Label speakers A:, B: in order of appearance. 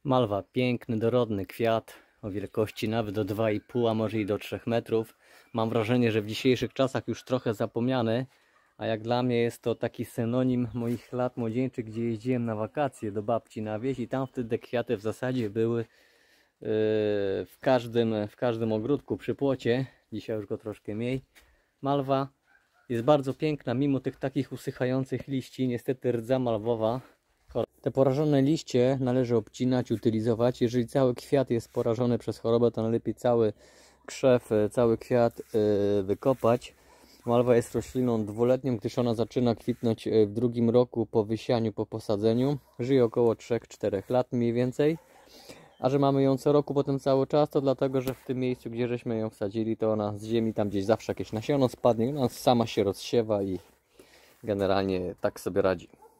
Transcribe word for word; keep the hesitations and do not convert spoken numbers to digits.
A: Malwa, piękny, dorodny kwiat o wielkości nawet do dwa i pół, a może i do trzech metrów. Mam wrażenie, że w dzisiejszych czasach już trochę zapomniany, a jak dla mnie jest to taki synonim moich lat młodzieńczych, gdzie jeździłem na wakacje do babci na wieś i tam wtedy kwiaty w zasadzie były yy, w każdym, w każdym ogródku przy płocie. Dzisiaj już go troszkę mniej. Malwa jest bardzo piękna, mimo tych takich usychających liści. Niestety rdza malwowa. Te porażone liście należy obcinać, utylizować. Jeżeli cały kwiat jest porażony przez chorobę, to najlepiej cały krzew, cały kwiat wykopać. Malwa jest rośliną dwuletnią, gdyż ona zaczyna kwitnąć w drugim roku po wysianiu, po posadzeniu. Żyje około trzy do czterech lat mniej więcej. A że mamy ją co roku potem cały czas, to dlatego, że w tym miejscu, gdzie żeśmy ją wsadzili, to ona z ziemi tam gdzieś zawsze jakieś nasiono spadnie, ona sama się rozsiewa i generalnie tak sobie radzi.